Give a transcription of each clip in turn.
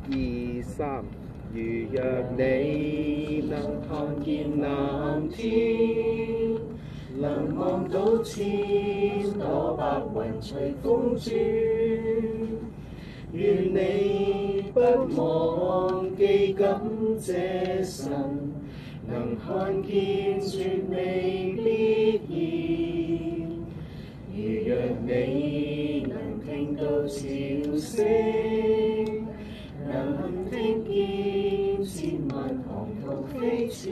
二三，如若你能看見藍天，能望到千朵白雲隨風轉，願你不忘記感謝神，能看見絕美必然。如若你能聽到潮聲，能聽見千萬航圖飛濺，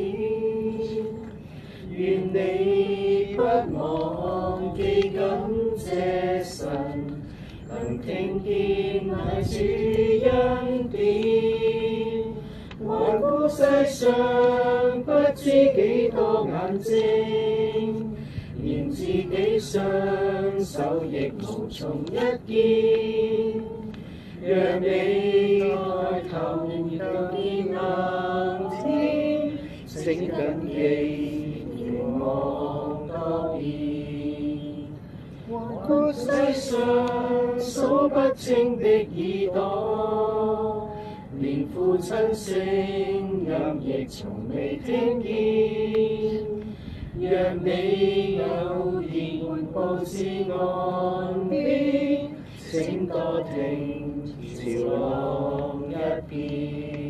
願你不忘記感謝神，能聽見那主恩典。環顧世上不知幾多眼睛，連自己雙手亦無從一見。讓你抬頭看見藍天，請緊記凝望多遍。環顧世上數不清的耳朵，連父親聲音亦從未聽見。若你偶然步至岸邊，請多聽潮浪一遍。